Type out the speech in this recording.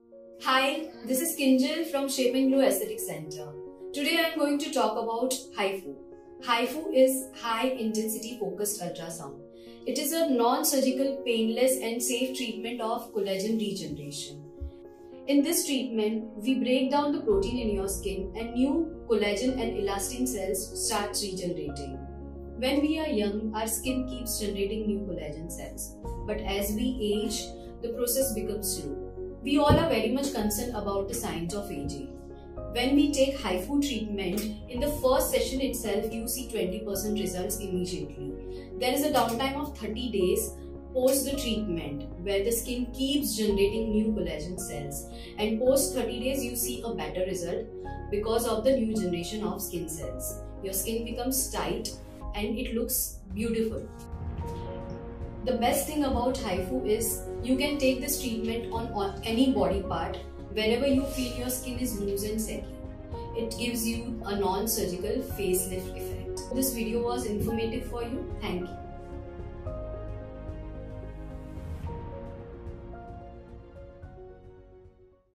Hi, this is Kinjal from Shaping Blue Aesthetic Center. Today I am going to talk about HIFU. HIFU is High Intensity Focused Ultrasound. It is a non-surgical, painless and safe treatment of collagen regeneration. In this treatment, we break down the protein in your skin and new collagen and elastin cells start regenerating. When we are young, our skin keeps generating new collagen cells. But as we age, the process becomes slow. We all are very much concerned about the signs of aging. When we take HIFU treatment, in the first session itself, you see 20% results immediately. There is a downtime of 30 days post the treatment where the skin keeps generating new collagen cells. And post 30 days, you see a better result because of the new generation of skin cells. Your skin becomes tight and it looks beautiful. The best thing about HIFU is you can take this treatment on any body part wherever you feel your skin is loose and saggy. It gives you a non-surgical facelift effect. This video was informative for you. Thank you.